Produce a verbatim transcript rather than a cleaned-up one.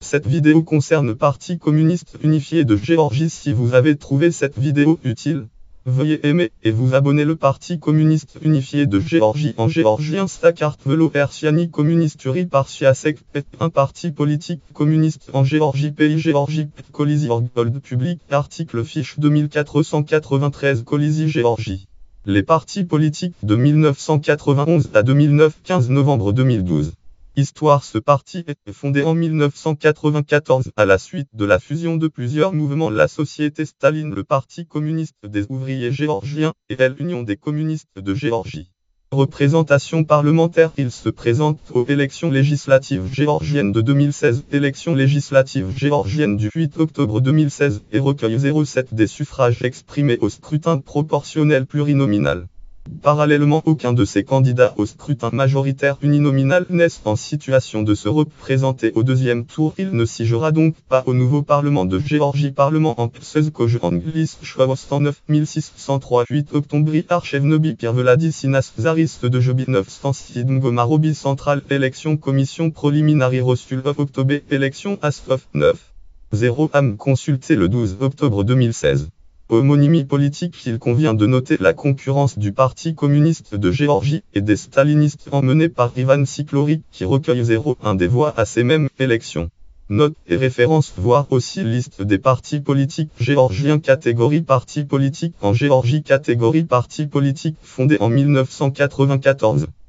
Cette vidéo concerne Parti communiste unifié de Géorgie. Si vous avez trouvé cette vidéo utile, veuillez aimer et vous abonner. Le Parti communiste unifié de Géorgie en géorgien Stakartvelo Persiani Kommunisturi Parsiasek Pet, un parti politique communiste en Géorgie, pays Géorgie, Kolisi Orgold Public, article fiche deux mille quatre cent quatre-vingt-treize Kolisi Géorgie. Les partis politiques de mille neuf cent quatre-vingt-onze à deux mille neuf, quinze novembre deux mille douze. Histoire. Ce parti est fondé en mille neuf cent quatre-vingt-quatorze à la suite de la fusion de plusieurs mouvements, la Société Staline, le Parti communiste des ouvriers géorgiens et l'Union des communistes de Géorgie. Représentation parlementaire. Il se présente aux élections législatives géorgiennes de deux mille seize, élections législatives géorgiennes du huit octobre deux mille seize et recueille zéro sept des suffrages exprimés au scrutin proportionnel plurinominal. Parallèlement, aucun de ces candidats au scrutin majoritaire uninominal n'est en situation de se représenter au deuxième tour. Il ne siégera donc pas au nouveau Parlement de Géorgie. Parlement en Psezkoj Anglis Chvavostan neuf mille six cent trois huit Octombri Archevnebi Pierre Vladisinas Zariste de Jobi neuf cent six Gomarobi Central. Élection Commission Preliminary Rosul of October. Élection Asfof neuf zéro Am. Consulté le douze octobre deux mille seize. Homonymie politique. Il convient de noter la concurrence du Parti communiste de Géorgie et des stalinistes emmenés par Ivan Siklouri qui recueille zéro un des voix à ces mêmes élections. Note et référence. Voir aussi liste des partis politiques géorgiens. Catégorie partis politiques en Géorgie. Catégorie partis politiques fondés en mille neuf cent quatre-vingt-quatorze.